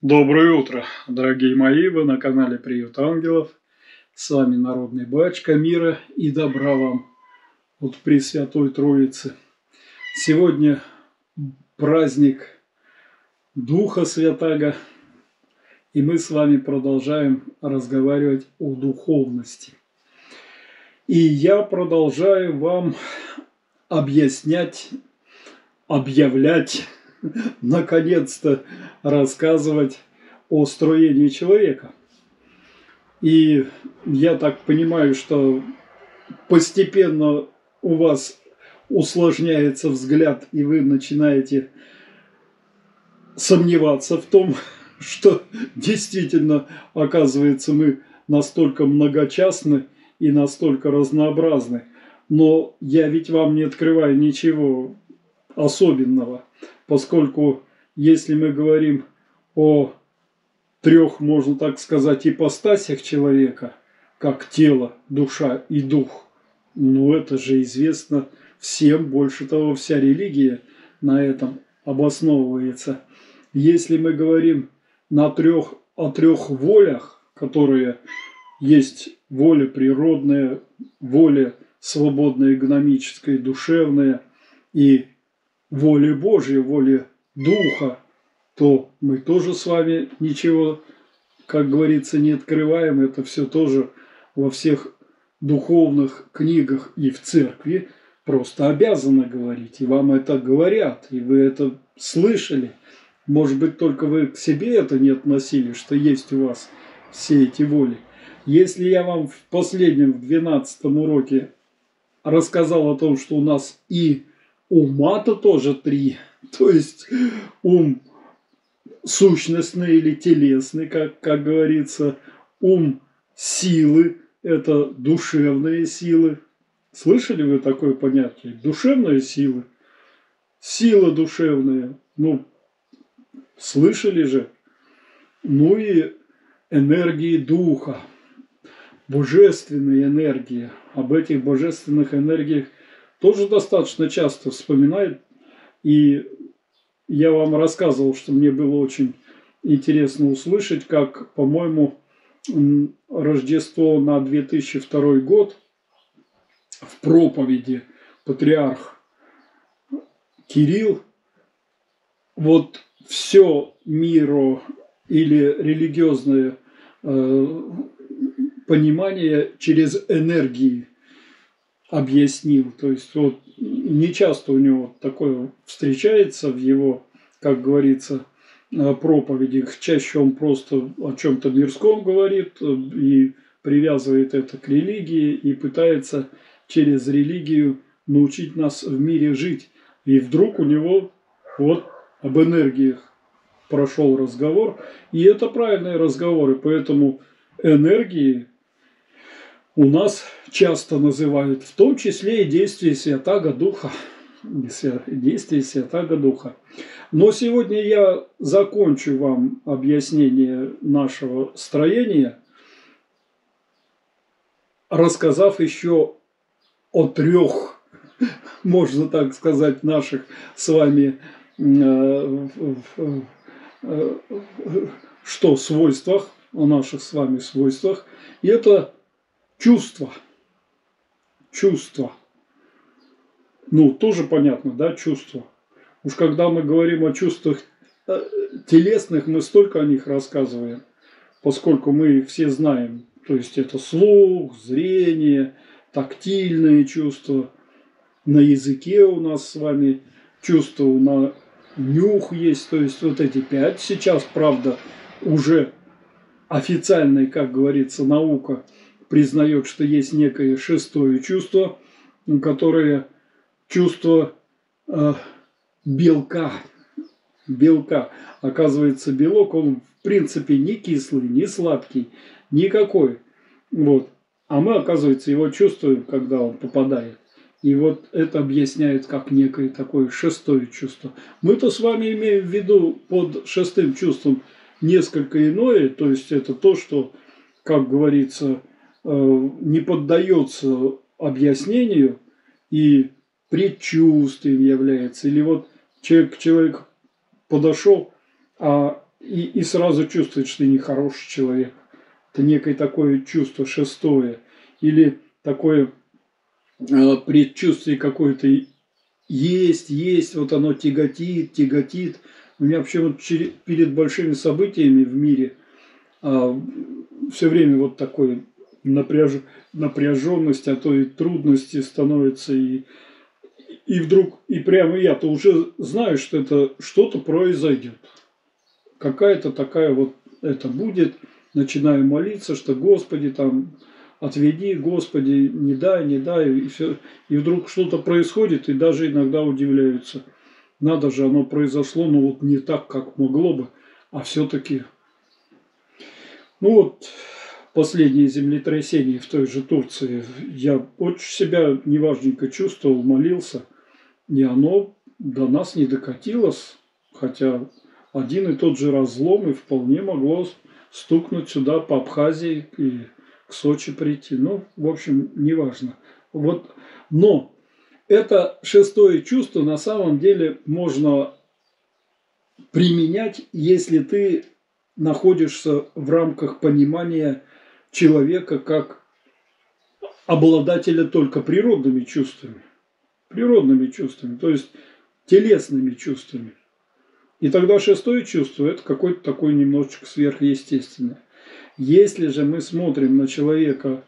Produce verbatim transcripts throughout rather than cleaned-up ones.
Доброе утро, дорогие мои, вы на канале Приют Ангелов. С вами Народный Батюшка, мира и добра вам от Пресвятой Троицы. Сегодня праздник Духа Святаго, и мы с вами продолжаем разговаривать о духовности. И я продолжаю вам объяснять, объявлять, наконец-то рассказывать о строении человека. И я так понимаю, что постепенно у вас усложняется взгляд, и вы начинаете сомневаться в том, что действительно, оказывается, мы настолько многочастны и настолько разнообразны. Но я ведь вам не открываю ничего особенного, поскольку если мы говорим о трех, можно так сказать, ипостасях человека, как тело, душа и дух, ну это же известно всем, больше того, вся религия на этом обосновывается. Если мы говорим на трех, о трех волях, которые есть воля природная, воля свободная, экономическая, душевная и воля Божья, воля Духа, то мы тоже с вами ничего, как говорится, не открываем. Это все тоже во всех духовных книгах и в церкви просто обязаны говорить. И вам это говорят, и вы это слышали. Может быть, только вы к себе это не относили, что есть у вас все эти воли. Если я вам в последнем, в двенадцатом уроке рассказал о том, что у нас и ума-то тоже три, то есть ум сущностный или телесный, как, как говорится, ум силы, это душевные силы. Слышали вы такое понятие? Душевные силы, сила душевная, ну, слышали же? Ну и энергии духа, божественные энергии. Об этих божественных энергиях тоже достаточно часто вспоминают. И я вам рассказывал, что мне было очень интересно услышать, как, по-моему, Рождество на две тысячи второй год в проповеди патриарх Кирилл вот все миро или религиозное э, понимание через энергии объяснил. То есть вот не часто у него такое встречается в его, как говорится, проповедях. Чаще он просто о чем-то мирском говорит и привязывает это к религии и пытается через религию научить нас в мире жить. И вдруг у него вот об энергиях прошел разговор. И это правильные разговоры. Поэтому энергии у нас часто называют, в том числе и действие Святаго Духа. Действие Святаго Духа. Но сегодня я закончу вам объяснение нашего строения, рассказав еще о трех, можно так сказать, наших с вами что свойствах, о наших с вами свойствах. И это чувство. Чувство. Ну, тоже понятно, да, чувство. Уж когда мы говорим о чувствах телесных, мы столько о них рассказываем, поскольку мы их все знаем. То есть это слух, зрение, тактильные чувства. На языке у нас с вами чувства, на нюх есть. То есть вот эти пять. Сейчас, правда, уже официальная, как говорится, наука признает, что есть некое шестое чувство, которое чувство э, белка. Белка. Оказывается, белок, он в принципе не кислый, не сладкий, никакой. Вот. А мы, оказывается, его чувствуем, когда он попадает. И вот это объясняет как некое такое шестое чувство. Мы-то с вами имеем в виду под шестым чувством несколько иное. То есть это то, что, как говорится, не поддается объяснению и предчувствием является. Или вот человек, человек подошел, а и, и сразу чувствует, что ты нехороший человек. Это некое такое чувство шестое. Или такое э, предчувствие какое-то есть, есть, вот оно тяготит, тяготит. У меня вообще вот перед большими событиями в мире а, все время вот такой напряж... напряженность, а то и трудности становится. И, и вдруг, и прямо я-то уже знаю, что это что-то произойдет. Какая-то такая вот это будет. Начинаю молиться, что Господи, там, отведи, Господи, не дай, не дай. И, все. И вдруг что-то происходит, и даже иногда удивляются. Надо же, оно произошло, но вот не так, как могло бы. А все-таки... Ну вот, последнее землетрясение в той же Турции. Я очень себя неважненько чувствовал, молился. И оно до нас не докатилось. Хотя один и тот же разлом и вполне могло стукнуть сюда по Абхазии и к Сочи прийти. Ну, в общем, неважно. Вот. Но это шестое чувство на самом деле можно применять, если ты находишься в рамках понимания человека как обладателя только природными чувствами. Природными чувствами, то есть телесными чувствами. И тогда шестое чувство – это какое-то такое немножечко сверхъестественное. Если же мы смотрим на человека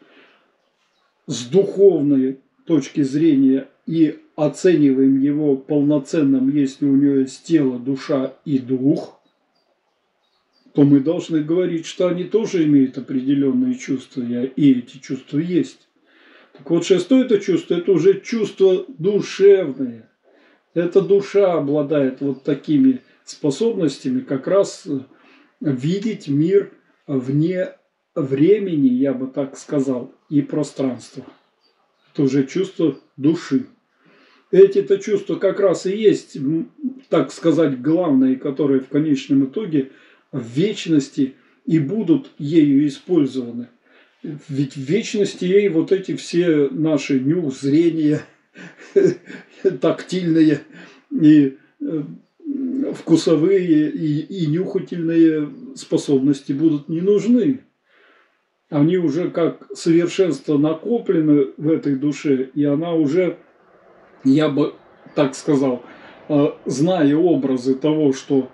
с духовной точки зрения и оцениваем его полноценным, если у него есть тело, душа и дух, то мы должны говорить, что они тоже имеют определенные чувства, и эти чувства есть. Так вот, шестое это чувство – это уже чувство душевное. Эта душа обладает вот такими способностями как раз видеть мир вне времени, я бы так сказал, и пространства. Это уже чувство души. Эти-то чувства как раз и есть, так сказать, главные, которые в конечном итоге в вечности и будут ею использованы. Ведь в вечности ей вот эти все наши нюх, зрение, тактильные и вкусовые и, и нюхательные способности будут не нужны. Они уже как совершенство накоплены в этой душе, и она уже, я бы так сказал, зная образы того, что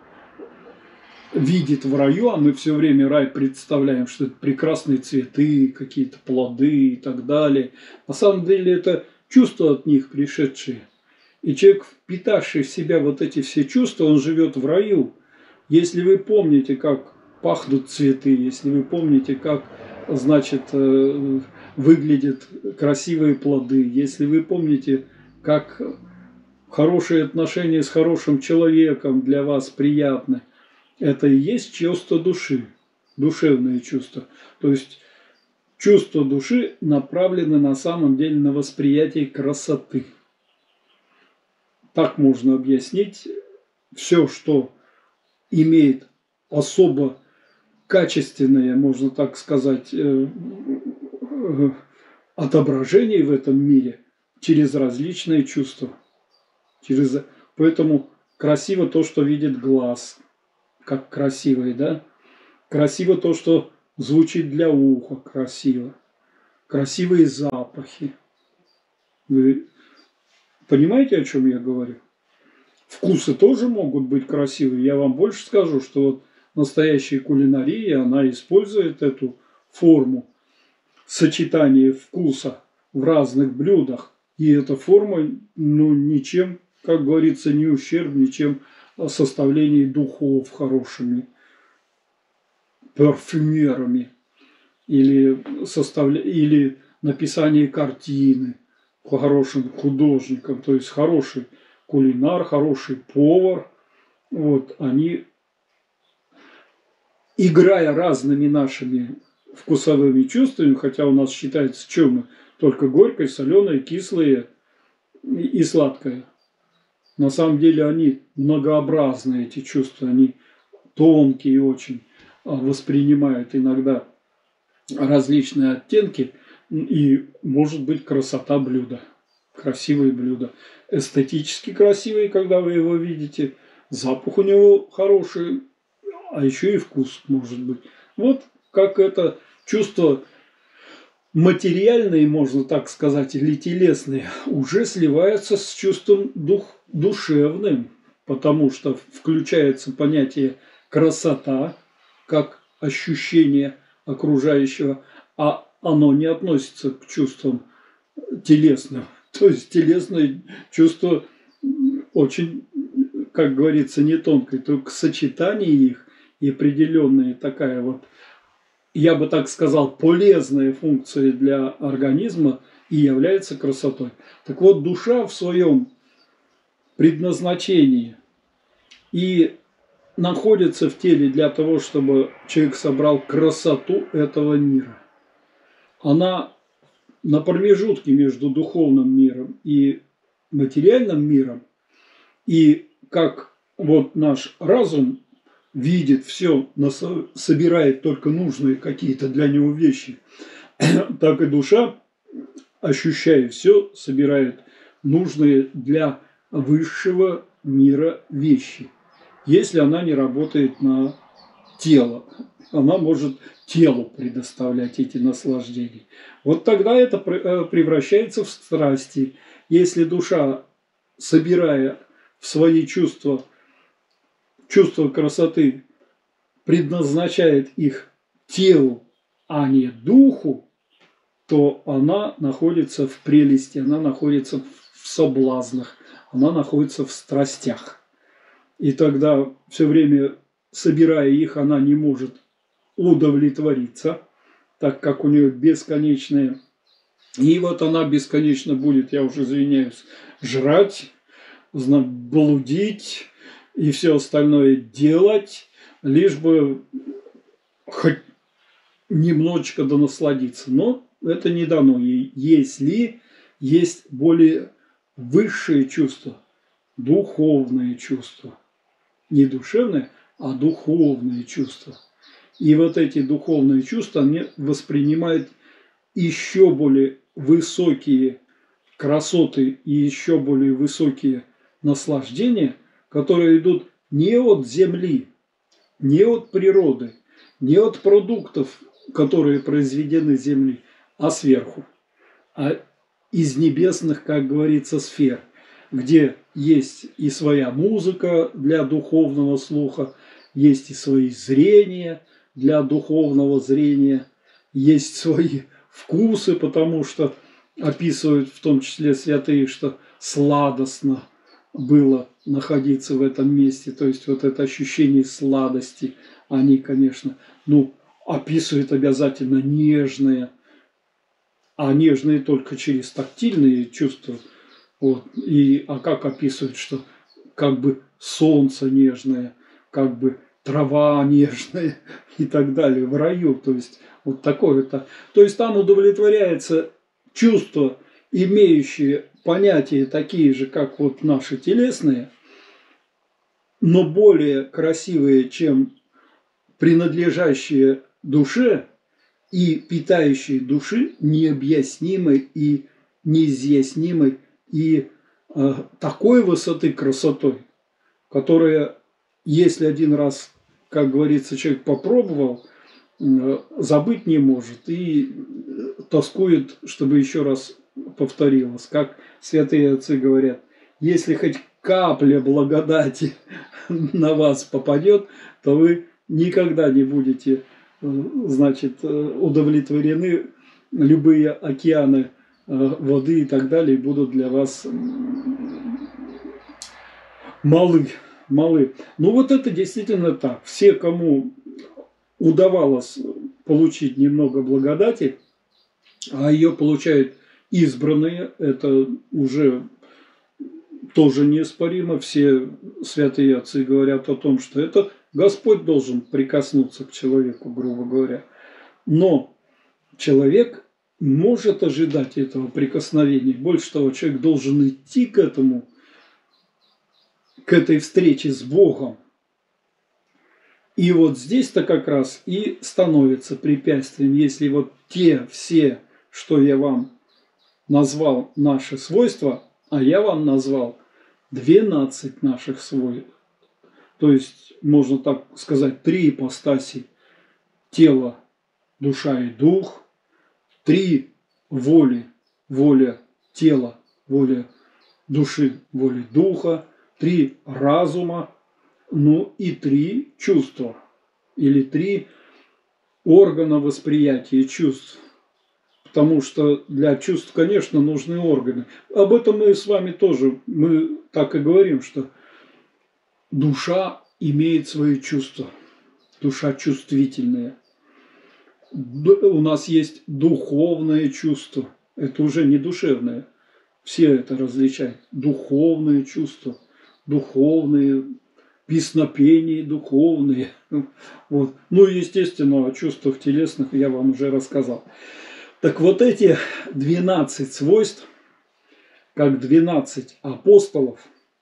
видит в раю, а мы все время рай представляем, что это прекрасные цветы, какие-то плоды и так далее. На самом деле это чувства от них пришедшие. И человек, впитавший в себя вот эти все чувства, он живет в раю. Если вы помните, как пахнут цветы, если вы помните, как, значит, выглядят красивые плоды, если вы помните, как хорошие отношения с хорошим человеком для вас приятны, это и есть чувство души, душевные чувства. То есть чувства души направлены на самом деле на восприятие красоты. Так можно объяснить все, что имеет особо качественное, можно так сказать, отображение в этом мире через различные чувства. Через... Поэтому красиво то, что видит глаз, как красивое, да? Красиво то, что звучит для уха, красиво. Красивые запахи. Вы понимаете, о чем я говорю? Вкусы тоже могут быть красивые. Я вам больше скажу, что вот настоящая кулинария, она использует эту форму сочетания вкуса в разных блюдах. И эта форма, ну, ничем, как говорится, не ущербна, ничем составлении духов хорошими, парфюмерами или, составля... или написание картины хорошим художником, то есть хороший кулинар, хороший повар. Вот, они, играя разными нашими вкусовыми чувствами, хотя у нас считается, что мы только горькое, соленое, кислое и сладкое. На самом деле они многообразные, эти чувства, они тонкие очень, воспринимают иногда различные оттенки, и может быть красота блюда, красивое блюдо, эстетически красивое, когда вы его видите, запах у него хороший, а еще и вкус может быть. Вот как это чувство материальные, можно так сказать, или телесные, уже сливаются с чувством дух, душевным, потому что включается понятие красота, как ощущение окружающего, а оно не относится к чувствам телесным. То есть телесное чувство очень, как говорится, не тонкое, только сочетание их и определенная такая вот, я бы так сказал, полезная функция для организма и является красотой. Так вот, душа в своем предназначении и находится в теле для того, чтобы человек собрал красоту этого мира. Она на промежутке между духовным миром и материальным миром. И как вот наш разум видит все, собирает только нужные какие-то для него вещи, так и душа, ощущая все, собирает нужные для высшего мира вещи. Если она не работает на тело, она может телу предоставлять эти наслаждения. Вот тогда это превращается в страсти. Если душа, собирая в свои чувства, чувство красоты, предназначает их телу, а не духу, то она находится в прелести, она находится в соблазнах, она находится в страстях. И тогда все время, собирая их, она не может удовлетвориться, так как у нее бесконечные. И вот она бесконечно будет, я уже извиняюсь, жрать, блудить и все остальное делать, лишь бы хоть немножечко донасладиться. Но это не дано ей, если есть более высшие чувства, духовные чувства. Не душевные, а духовные чувства. И вот эти духовные чувства они воспринимают еще более высокие красоты и еще более высокие наслаждения, которые идут не от земли, не от природы, не от продуктов, которые произведены с земли, а сверху, а из небесных, как говорится, сфер, где есть и своя музыка для духовного слуха, есть и свои зрения для духовного зрения, есть свои вкусы, потому что описывают в том числе святые, что сладостно было находиться в этом месте, то есть вот это ощущение сладости, они, конечно, ну, описывают обязательно нежные, а нежные только через тактильные чувства. Вот. И, а как описывают, что как бы солнце нежное, как бы трава нежная и так далее в раю. То есть вот такое-то. То есть там удовлетворяется чувство, имеющие понятия такие же, как вот наши телесные, но более красивые, чем принадлежащие душе и питающие души необъяснимой и неизъяснимой и э, такой высоты красотой, которая, если один раз, как говорится, человек попробовал, э, забыть не может и тоскует, чтобы еще раз повторилось. Как святые отцы говорят, если хоть капля благодати на вас попадет, то вы никогда не будете, значит, удовлетворены. Любые океаны воды и так далее будут для вас малы. малы. Ну вот это действительно так. Все, кому удавалось получить немного благодати, а ее получают избранные, это уже тоже неоспоримо. Все святые отцы говорят о том, что это Господь должен прикоснуться к человеку, грубо говоря. Но человек может ожидать этого прикосновения. Больше того, человек должен идти к этому, к этой встрече с Богом. И вот здесь-то как раз и становится препятствием, если вот те все, что я вам назвал наши свойства, а я вам назвал двенадцать наших свойств. то есть, можно так сказать, три ипостаси: тело, душа и дух, три воли: воля тела, воля души, воля духа, три разума, ну и три чувства, или три органа восприятия чувств. Потому что для чувств, конечно, нужны органы. Об этом мы с вами тоже, мы так и говорим, что душа имеет свои чувства. Душа чувствительная. У нас есть духовное чувство. Это уже не душевное. Все это различают. Духовные чувства. Духовные, песнопения духовные. Вот. Ну и, естественно, о чувствах телесных я вам уже рассказал. Так вот эти двенадцать свойств, как двенадцать апостолов,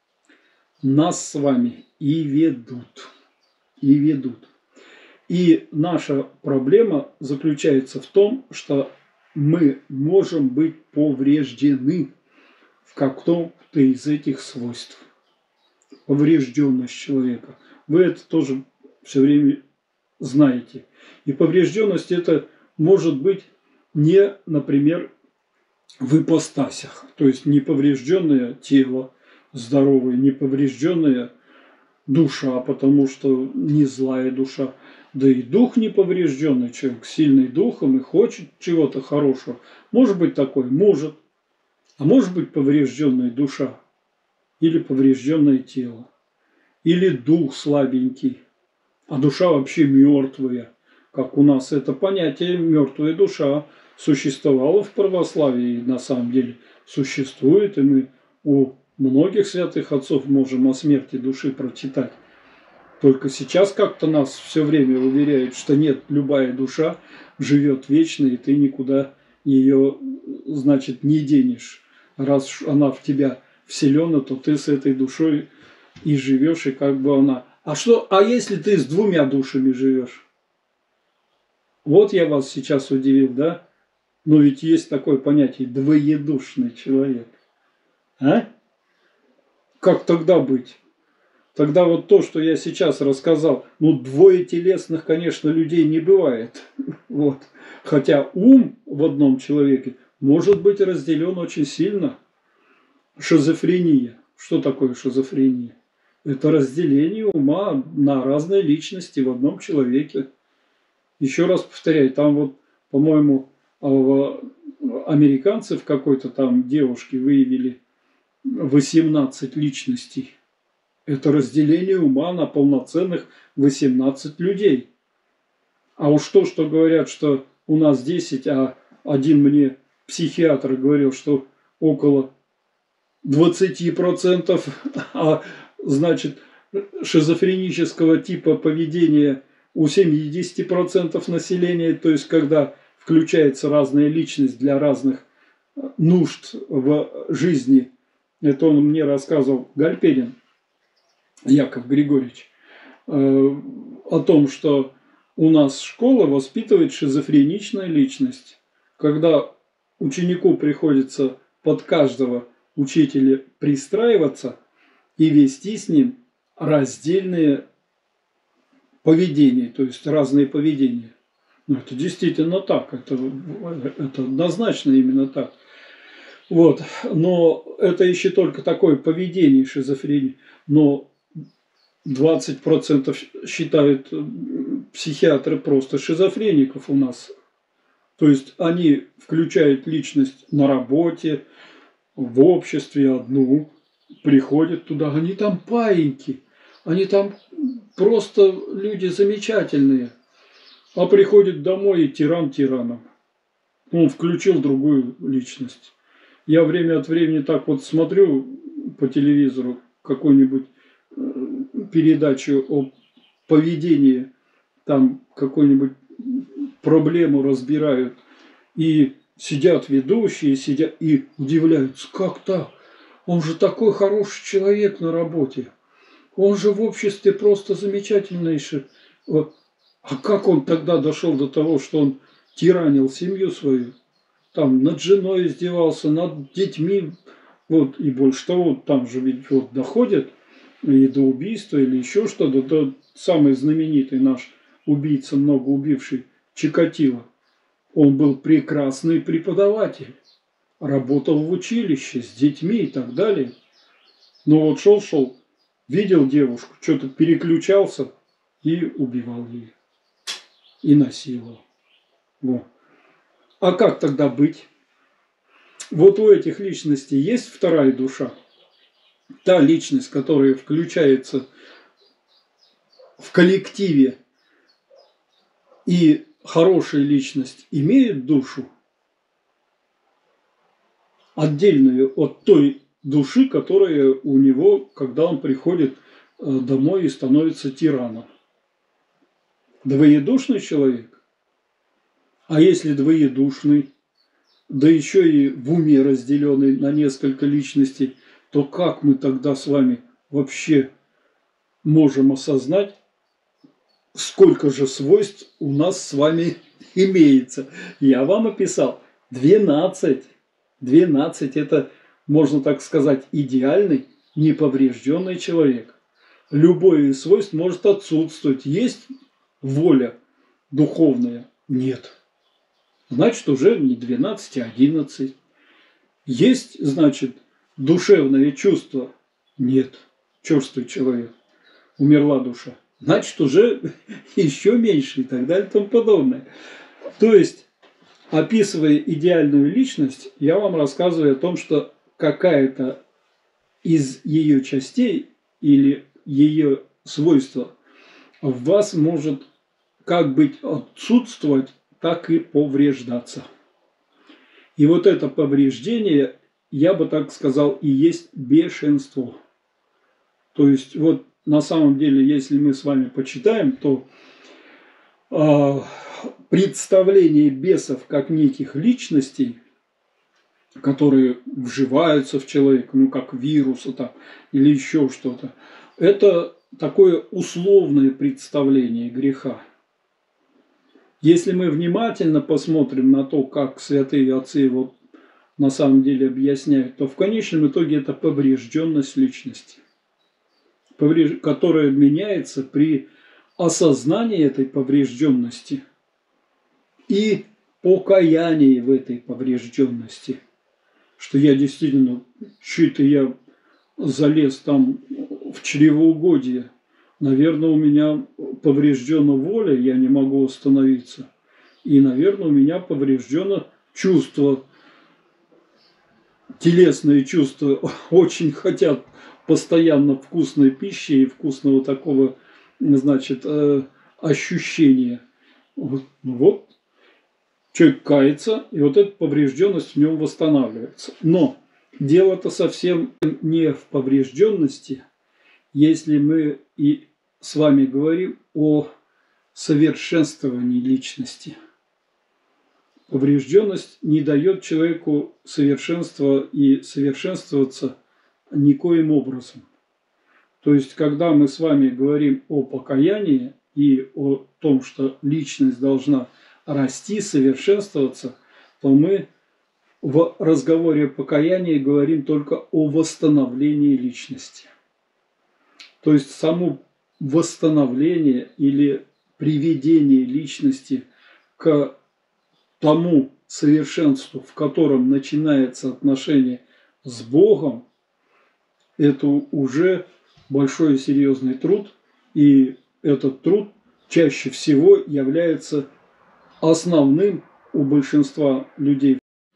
нас с вами и ведут. И ведут. И наша проблема заключается в том, что мы можем быть повреждены в каком-то из этих свойств. Поврежденность человека. Вы это тоже все время знаете. И поврежденность это может быть не, например, в ипостасях. То есть не поврежденное тело здоровое, не поврежденная душа, потому что не злая душа. Да и дух неповрежденный, человек сильный духом и хочет чего-то хорошего. Может быть такой? Может. А может быть поврежденная душа. Или поврежденное тело. Или дух слабенький. А душа вообще мертвая. Как у нас это понятие мертвая душа существовало в православии. И на самом деле существует. И мы у многих святых отцов можем о смерти души прочитать. Только сейчас как-то нас все время уверяют, что нет, любая душа живет вечно, и ты никуда ее, значит, не денешь. Раз она в тебя вселена, то ты с этой душой и живешь, и как бы она... А что, а если ты с двумя душами живешь? Вот я вас сейчас удивил, да? Но ведь есть такое понятие двоедушный человек. А? Как тогда быть? Тогда вот то, что я сейчас рассказал, ну, двое телесных, конечно, людей не бывает. Вот. Хотя ум в одном человеке может быть разделен очень сильно. Шизофрения. Что такое шизофрения? Это разделение ума на разные личности в одном человеке. Еще раз повторяю, там вот, по-моему, американцы в какой-то там девушке выявили восемнадцать личностей. Это разделение ума на полноценных восемнадцать людей. А уж то, что говорят, что у нас десять, а один мне психиатр говорил, что около двадцати процентов, а значит, шизофренического типа поведения у семидесяти процентов населения, то есть когда включается разная личность для разных нужд в жизни. Это он мне рассказывал, Гальперин Яков Григорьевич, о том, что у нас школа воспитывает шизофреничную личность. Когда ученику приходится под каждого учителя пристраиваться и вести с ним раздельные поведения, то есть разные поведения. Ну, это действительно так, это, это однозначно именно так. Вот. Но это еще только такое поведение шизофрении. Но двадцать процентов считают психиатры просто шизофреников у нас. То есть они включают личность на работе, в обществе одну, приходят туда, они там паиньки, они там просто люди замечательные. А приходит домой и тиран тираном. Он включил другую личность. Я время от времени так вот смотрю по телевизору какую-нибудь передачу о поведении, там какую-нибудь проблему разбирают, и сидят ведущие, сидят и удивляются, как так? Он же такой хороший человек на работе. Он же в обществе просто замечательнейший. А как он тогда дошел до того, что он тиранил семью свою? Там над женой издевался, над детьми. Вот, и больше того, там же ведь вот доходит и до убийства, или еще что-то. Тот самый знаменитый наш убийца, много убивший, Чикатило, он был прекрасный преподаватель, работал в училище с детьми и так далее. Но вот шел-шел, видел девушку, что-то переключался и убивал ее. И насиловал. Вот. А как тогда быть? Вот у этих личностей есть вторая душа. Та личность, которая включается в коллективе, и хорошая личность имеет душу, отдельную от той души, которая у него, когда он приходит домой и становится тираном. Двоедушный человек. А если двоедушный, да еще и в уме разделенный на несколько личностей, то как мы тогда с вами вообще можем осознать, сколько же свойств у нас с вами имеется? Я вам описал двенадцать. двенадцать – это, можно так сказать, идеальный, неповрежденный человек. Любое из свойств может отсутствовать. Есть воля духовная? Нет. Значит, уже не двенадцать, а одиннадцать. Есть, значит, душевное чувство? Нет. Черствый человек. Умерла душа. Значит, уже еще меньше и так далее и тому подобное. То есть, описывая идеальную личность, я вам рассказываю о том, что какая-то из ее частей или ее свойства в вас может как быть отсутствовать, так и повреждаться. И вот это повреждение, я бы так сказал, и есть бешенство. То есть, вот на самом деле, если мы с вами почитаем, то э, представление бесов как неких личностей, которые вживаются в человека, ну как вирусы там, или еще что-то, это такое условное представление греха. Если мы внимательно посмотрим на то, как святые отцы его на самом деле объясняют, то в конечном итоге это поврежденность личности, которая меняется при осознании этой поврежденности и покаянии в этой поврежденности. Что я действительно, чуть-то я залез там в чревоугодие. Наверное, у меня повреждена воля, я не могу остановиться. И, наверное, у меня повреждено чувство, телесные чувства очень хотят постоянно вкусной пищи и вкусного такого, значит, ощущения. Вот, вот. Человек кается, и вот эта поврежденность в нем восстанавливается. Но дело-то совсем не в поврежденности, если мы и с вами говорим о совершенствовании личности. Поврежденность не дает человеку совершенства и совершенствоваться никоим образом. То есть, когда мы с вами говорим о покаянии и о том, что личность должна расти, совершенствоваться, то мы в разговоре о покаянии говорим только о восстановлении личности. То есть, само восстановление или приведение личности к тому совершенству, в котором начинается отношение с Богом, это уже большой и серьезный труд, и этот труд чаще всего является основным у большинства людей,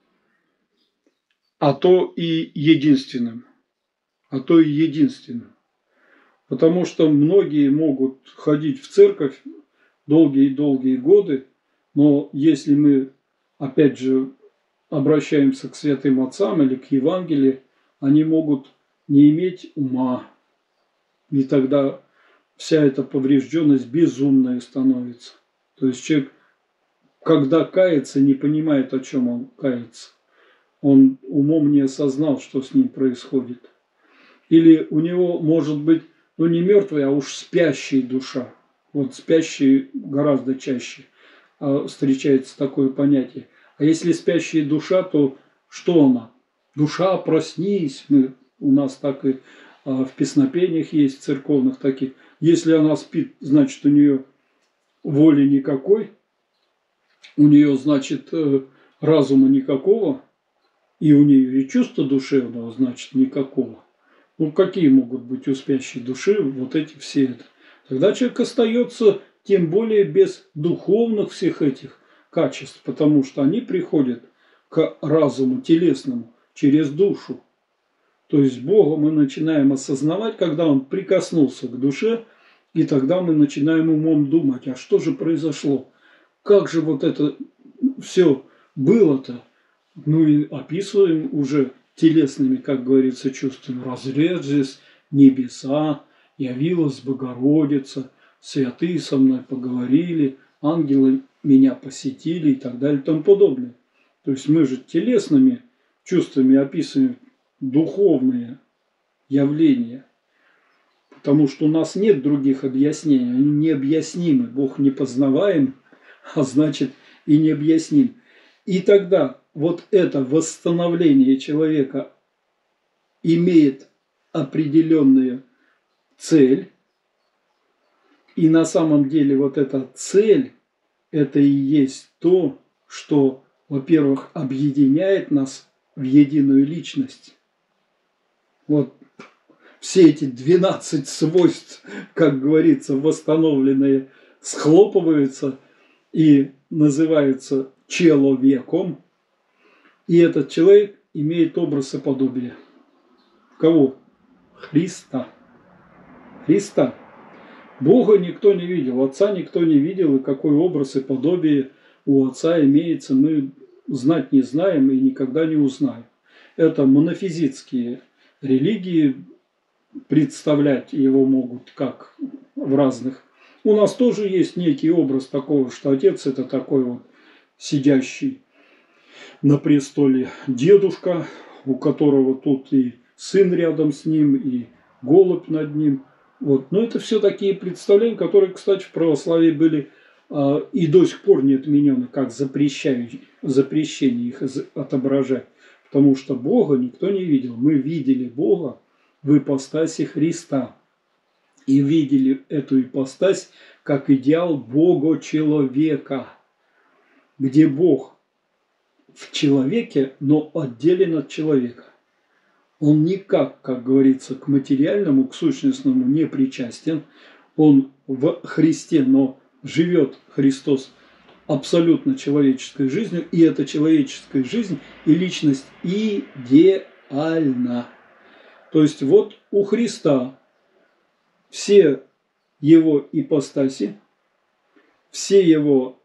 а то и единственным, а то и единственным. Потому что многие могут ходить в церковь долгие-долгие годы, но если мы, опять же, обращаемся к святым отцам или к Евангелию, они могут не иметь ума. И тогда вся эта поврежденность безумная становится. То есть человек, когда кается, не понимает, о чем он кается. Он умом не осознал, что с ним происходит. Или у него может быть, ну не мертвая, а уж спящая душа. Вот спящие гораздо чаще встречается такое понятие. А если спящая душа, то что она? Душа, проснись. Мы, у нас так и в песнопениях есть, церковных таких. Если она спит, значит, у нее воли никакой, у нее, значит, разума никакого, и у нее и чувства душевного, значит, никакого. Ну, какие могут быть у спящей души вот эти все это? Тогда человек остается, тем более, без духовных всех этих качеств, потому что они приходят к разуму телесному через душу. То есть Бога мы начинаем осознавать, когда Он прикоснулся к душе, и тогда мы начинаем умом думать, а что же произошло? Как же вот это все было-то? Ну и описываем уже телесными, как говорится, чувствами. Разрезались небеса, явилась Богородица, святые со мной поговорили, ангелы меня посетили и так далее и тому подобное. То есть мы же телесными чувствами описываем духовные явления, потому что у нас нет других объяснений, они необъяснимы. Бог непознаваем, а значит и необъясним. И тогда вот это восстановление человека имеет определенную цель, и на самом деле вот эта цель, это и есть то, что, во-первых, объединяет нас в единую личность. Вот все эти двенадцать свойств, как говорится, восстановленные, схлопываются и называются человеком. И этот человек имеет образ и подобие. Кого? Христа. Христа. Бога никто не видел, Отца никто не видел, и какой образ и подобие у Отца имеется, мы знать не знаем и никогда не узнаем. Это монофизитские религии, представлять его могут как в разных. У нас тоже есть некий образ такого, что Отец – это такой вот сидящий на престоле дедушка, у которого тут и сын рядом с ним, и голубь над ним. Вот. Но это все такие представления, которые, кстати, в православии были э, и до сих пор не отменены, как запрещение их отображать. Потому что Бога никто не видел. Мы видели Бога в ипостаси Христа. И видели эту ипостась как идеал Бога-человека, где Бог в человеке, но отделен от человека. Он никак, как говорится, к материальному, к сущностному не причастен. Он в Христе, но живет Христос абсолютно человеческой жизнью, и эта человеческая жизнь и личность идеальна. То есть вот у Христа все его ипостаси, все его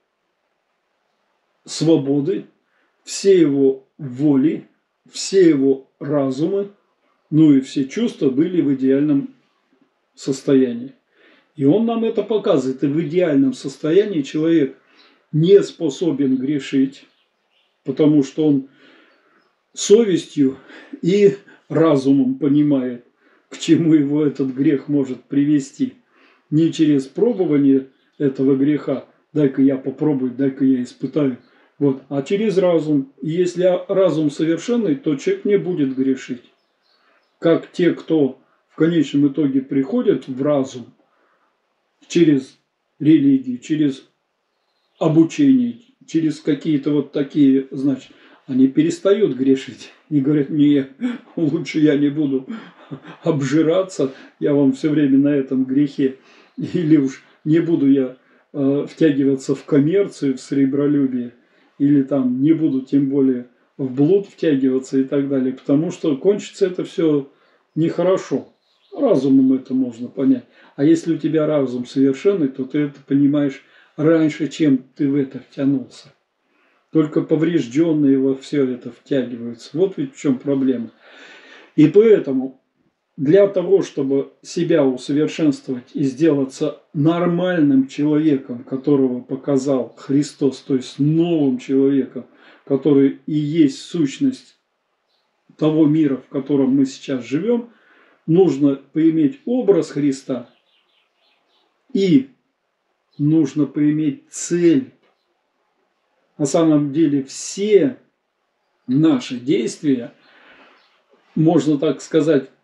свободы, все его воли, все его разумы, ну и все чувства были в идеальном состоянии. И он нам это показывает. И в идеальном состоянии человек не способен грешить, потому что он совестью и разумом понимает, к чему его этот грех может привести. Не через пробование этого греха, дай-ка я попробую, дай-ка я испытаю, вот, а через разум. И если разум совершенный, то человек не будет грешить. Как те, кто в конечном итоге приходят в разум через религию, через обучение, через какие-то вот такие, значит, они перестают грешить и говорят: не, лучше я не буду обжираться, я вам все время на этом грехе, или уж не буду я э, втягиваться в коммерцию, в сребролюбие, или там не буду тем более в блуд втягиваться и так далее, потому что кончится это все нехорошо. Разумом это можно понять. А если у тебя разум совершенный, то ты это понимаешь раньше, чем ты в это втянулся. Только поврежденные во все это втягиваются. Вот ведь в чем проблема. И поэтому для того, чтобы себя усовершенствовать и сделаться нормальным человеком, которого показал Христос, то есть новым человеком, который и есть сущность того мира, в котором мы сейчас живем, нужно поиметь образ Христа и нужно поиметь цель. На самом деле все наши действия, можно так сказать,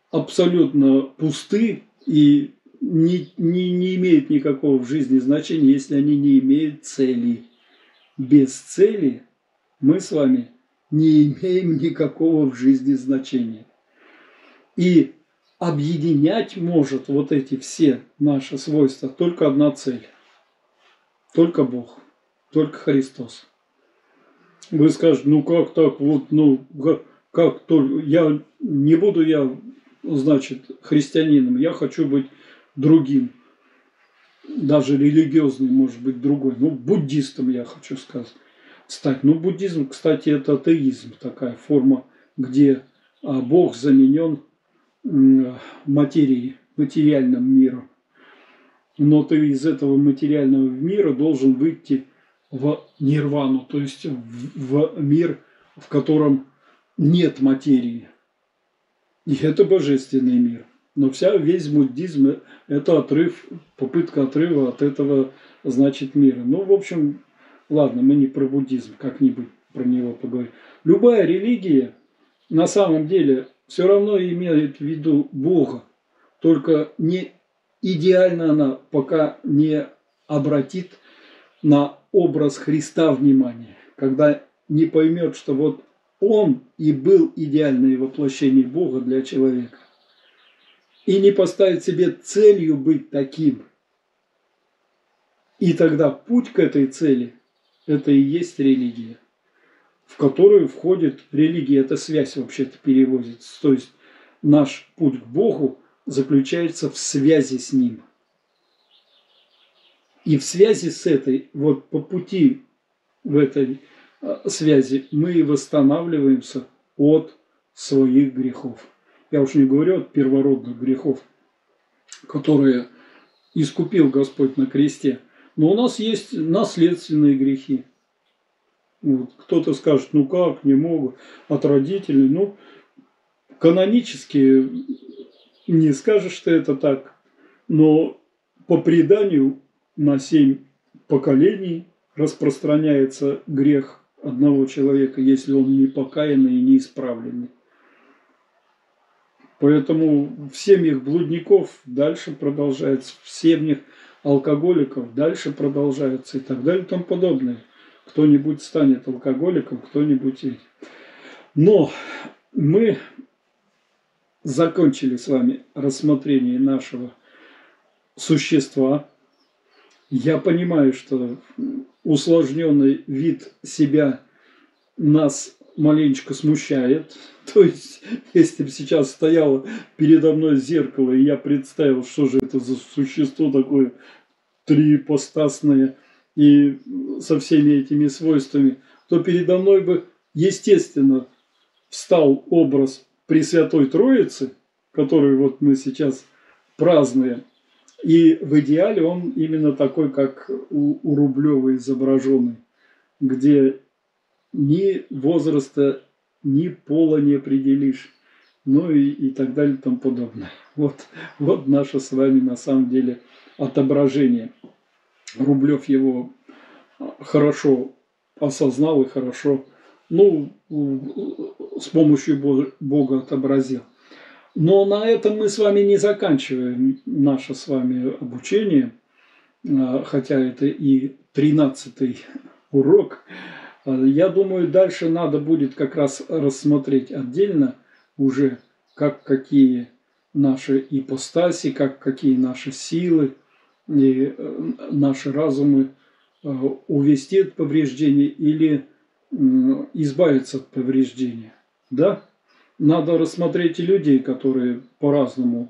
абсолютно пусты и не, не, не имеют никакого в жизни значения, если они не имеют цели. Без цели мы с вами не имеем никакого в жизни значения. И объединять может вот эти все наши свойства только одна цель. Только Бог, только Христос. Вы скажете, ну как так, вот, ну как только, я не буду я, значит, христианином, я хочу быть другим. Даже религиозный, может быть, другой. Ну, буддистом я хочу сказать, стать. Ну, буддизм, кстати, это атеизм, такая форма, где Бог заменен материей, материальным миром. Но ты из этого материального мира должен выйти в нирвану, то есть в мир, в котором нет материи. И это божественный мир. Но вся, весь буддизм – это отрыв, попытка отрыва от этого, значит, мира. Ну, в общем, ладно, мы не про буддизм, как-нибудь про него поговорим. Любая религия на самом деле все равно имеет в виду Бога, только не идеально она пока не обратит на образ Христа внимание, когда не поймет, что вот Он и был идеальное воплощение Бога для человека. И не поставит себе целью быть таким. И тогда путь к этой цели – это и есть религия, в которую входит религия, это связь вообще-то переводится. То есть наш путь к Богу заключается в связи с Ним. И в связи с этой, вот по пути в этой связи мы и восстанавливаемся от своих грехов. Я уж не говорю от первородных грехов, которые искупил Господь на кресте. Но у нас есть наследственные грехи. Вот. Кто-то скажет, ну как, не могут, от родителей. Ну, канонически не скажешь, что это так. Но по преданию на семь поколений распространяется грех одного человека, если он не покаянный и не исправленный. Поэтому в семьях блудников дальше продолжается, в семьях алкоголиков дальше продолжается и так далее и тому подобное. Кто-нибудь станет алкоголиком, кто-нибудь... Но мы закончили с вами рассмотрение нашего существа. Я понимаю, что усложненный вид себя нас маленечко смущает. То есть, если бы сейчас стояло передо мной зеркало, и я представил, что же это за существо такое триипостасное и со всеми этими свойствами, то передо мной бы, естественно, встал образ Пресвятой Троицы, который вот мы сейчас празднуем. И в идеале он именно такой, как у, у Рублева изображенный, где ни возраста, ни пола не определишь, ну и, и так далее и тому подобное. Вот, вот наше с вами на самом деле отображение. Рублев его хорошо осознал и хорошо, ну, с помощью Бога отобразил. Но на этом мы с вами не заканчиваем наше с вами обучение, хотя это и тринадцатый урок. Я думаю, дальше надо будет как раз рассмотреть отдельно уже, как какие наши ипостаси, как какие наши силы и наши разумы увести от повреждений или избавиться от повреждения. Да? Надо рассмотреть и людей, которые по-разному,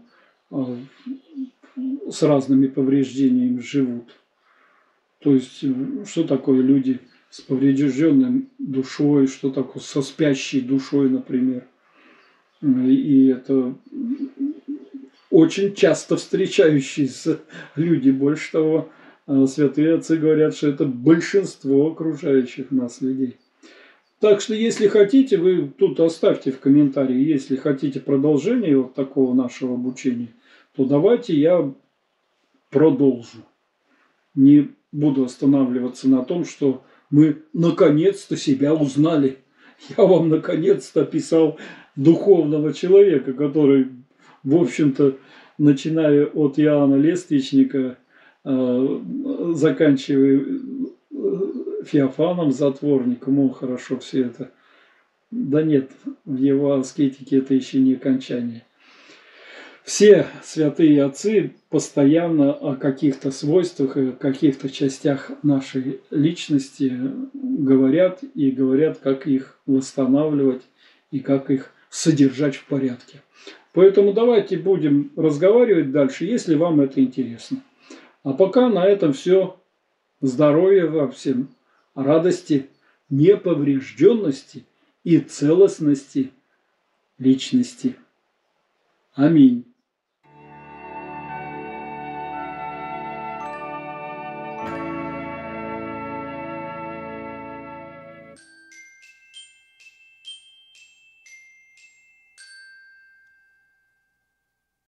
с разными повреждениями живут. То есть, что такое люди с поврежденной душой, что такое со спящей душой, например. И это очень часто встречающиеся люди. Больше того, святые отцы говорят, что это большинство окружающих нас людей. Так что, если хотите, вы тут оставьте в комментарии, если хотите продолжение вот такого нашего обучения, то давайте я продолжу. Не буду останавливаться на том, что мы наконец-то себя узнали. Я вам наконец-то описал духовного человека, который в общем-то, начиная от Иоанна Лествичника, заканчивая Феофаном Затворником, он хорошо все это. Да нет, в его аскетике это еще не окончание. Все святые отцы постоянно о каких-то свойствах и о каких-то частях нашей личности говорят и говорят, как их восстанавливать и как их содержать в порядке. Поэтому давайте будем разговаривать дальше, если вам это интересно. А пока на этом все. Здоровья вам всем, радости, неповрежденности и целостности личности. Аминь.